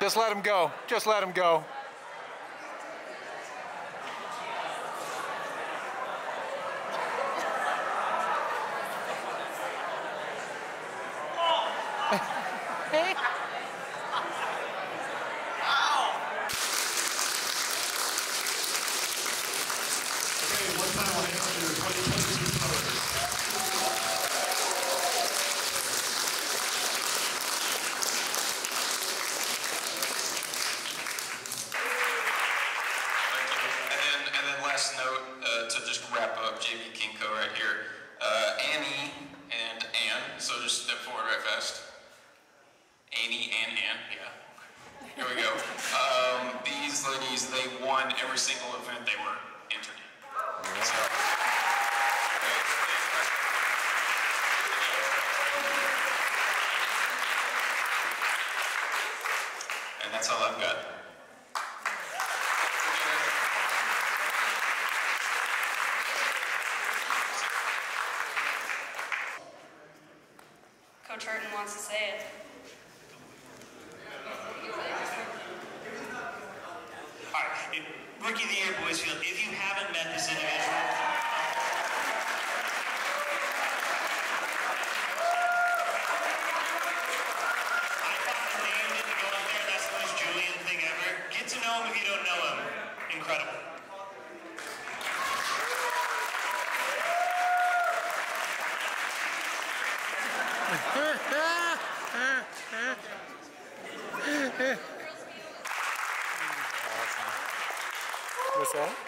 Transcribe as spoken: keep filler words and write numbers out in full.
Just let him go. Just let him go. Last note uh, to just wrap up J B Kinko right here. Uh, Annie and Ann, so just step forward right fast. Annie and Ann, yeah. Here we go. Um, these ladies, they won every single event they were entered in. So, and that's all I've got. Coach Hurton wants to say it. All right, Rookie of the Year, Boysfield, if you haven't met this individual, I thought the name didn't go up there, that's the most Julian thing ever. Get to know him if you don't know him. Incredible. What's that?